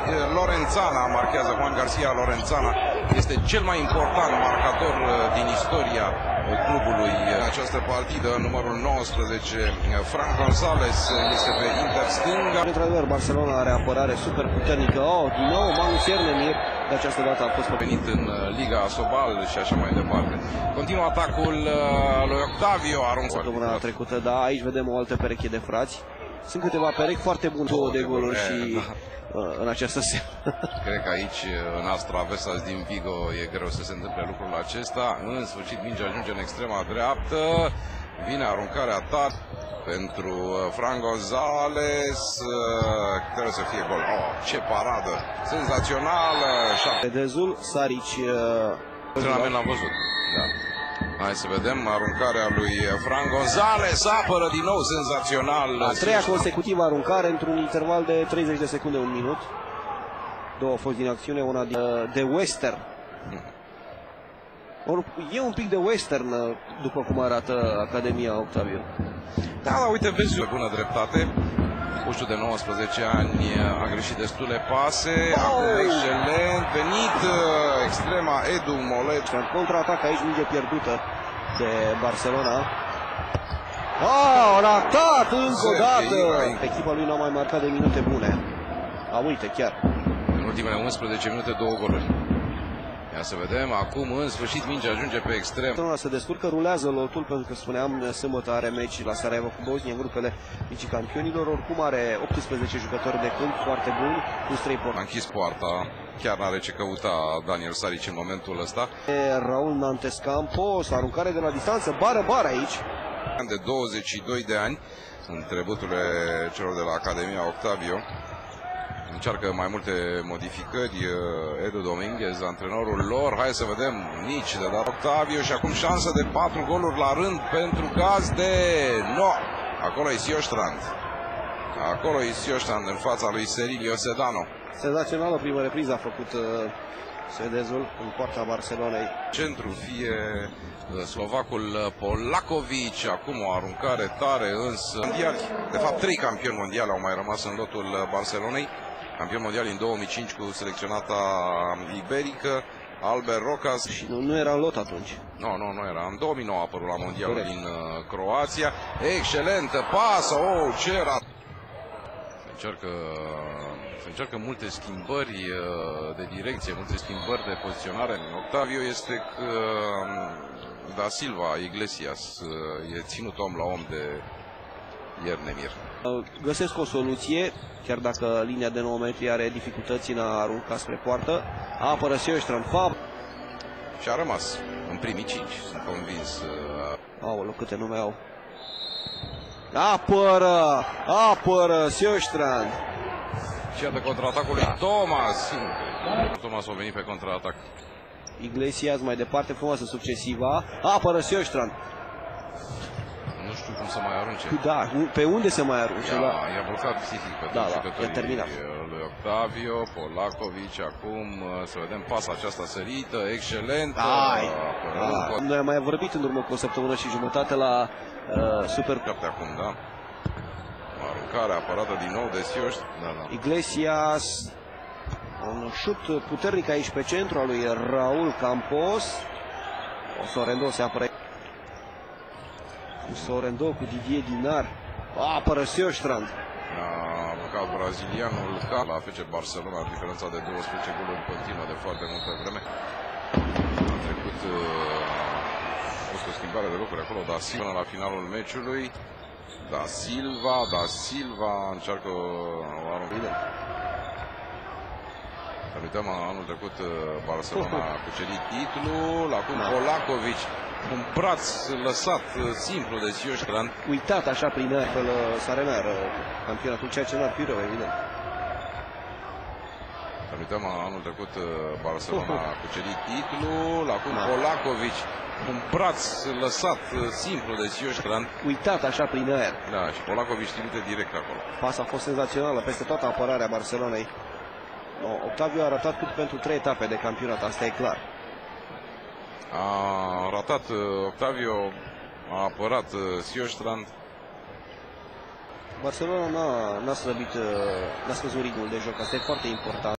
Lorenzana marchează. Juan Garcia Lorenzana este cel mai important marcator din istoria clubului în această partidă. Numărul 19, Fran González, este pe inter stânga. Într-adevăr, Barcelona are apărare super puternică. Din nou, Magnus Iernemir de această dată a fost venit în Liga Sobal și așa mai departe. Continuă atacul lui Octavio, aruncă. Săptămâna trecută, da, aici vedem o altă pereche de frați. Sunt câteva perechi foarte bune, 2 de goluri și în această seară. Cred că aici, în Astravesas din Vigo, e greu să se întâmple lucrul acesta. În sfârșit, mingea ajunge în extrema dreaptă. Vine aruncarea ta pentru Fran González. Trebuie să fie gol. Ce paradă! Senzațională! Dezul, Saric. Antrenament l-am văzut. Da. Hai să vedem aruncarea lui Fran González. Apără din nou senzațional. A treia consecutivă aruncare într-un interval de 30 de secunde, un minut. Două au fost din acțiune, una de western. E un pic de western, după cum arată Academia Octavio. Da, uite, vezi, bună dreptate. Puștul de 19 ani a greșit destule pase. Acum excelent, venit extrema Edu Molet. Contraatac aici, minge pierdută de Barcelona. Ratat încă o dată. Echipa lui n-a mai marcat de minute bune. Uite, chiar. În ultimele 11 minute, 2 goluri. Ia să vedem, acum în sfârșit mingea ajunge pe extrem. Barcelona se descurcă, rulează lotul, pentru că spuneam, sâmbătă are meci la Sarajevo cu Bosnia în grupele Ligii Campionilor. Oricum are 18 jucători de câmp foarte buni, plus 3 porți. A închis poarta, chiar n-are ce căuta Daniel Saric în momentul ăsta. Raul Nantes Campos, aruncare de la distanță, bară aici. De 22 de ani, sunt trebuturile celor de la Academia Octavio. Încearcă mai multe modificări Edu Dominguez, antrenorul lor. Hai să vedem, nici de la Octavio și acum șansă de 4 goluri la rând pentru gazde. No! Acolo e Siostrand. Acolo e Siostrand în fața lui Cerilio Sedano. Senzațională primă repriză a făcut suedezul în poarta Barcelonei. Centru fie slovacul Polakovic, acum o aruncare tare însă. Mondiali, de fapt 3 campioni mondiali au mai rămas în lotul Barcelonei. Campion mondial în 2005 cu selecționata iberică, Albert Rocas. Și nu era în lot atunci. Nu era. În 2009 a apărut la mondialul din Croația. Excelentă pasă, ce era! Se încearcă multe schimbări de direcție, multe schimbări de poziționare. Octavio este că Da Silva, Iglesias, e ținut om la om de Iernemir. Găsesc o soluție, chiar dacă linia de 9 metri are dificultăți în a arunca spre poartă. Apără Siostrand, și a rămas în primii 5, sunt convins. Aoleu, câte nume au. Apără Siostrand. Și iată contraatacul lui Thomas. Thomas a venit pe contraatac. Iglesias mai departe, frumoasă succesiva. Apără Siostrand. Nu știu cum să mai arunce. Da, pe unde se mai arunce? I-a blocat psihic pe toți jucătorii lui Octavio, Polakovic. Acum să vedem pasa aceasta sărită, excelentă. Noi am mai vorbit în urmă cu o săptămână și jumătate la Super Cup acum, da? Aruncare apărată din nou de Siostrand. Iglesias. Un șut puternic aici pe centru al lui Raul Campos. Sorendo se apără. Sorendo cu Didier Dinar. Apără Siostrand. A apucat brazilianul la FC Barcelona, diferența de 12 goluri continuă de foarte multă vreme. A trecut a fost o schimbare de locuri acolo, Da Silva până la finalul meciului. Da Silva încearcă o aruncare. Să uităm, anul trecut Barcelona a cucerit titlul, acum Polakovic, un braț lăsat simplu de Siostrand. Uitat așa prin altfel Saremer, campionatul, ceea ce n-ar fi rău, evident. Să uităm, anul trecut Barcelona a cucerit titlul, acum Polakovic, un braț lăsat simplu de Siostrand. Uitat așa prin aer. Da, și Polakovic trimite direct acolo. Pasa a fost senzațională peste toată apărarea Barcelonei. Octavio a ratat cât pentru 3 etape de campionat, asta e clar. A ratat Octavio, a apărat Siostrand. Barcelona n-a slăbit, n-a scăzut ritmul de joc, asta e foarte important.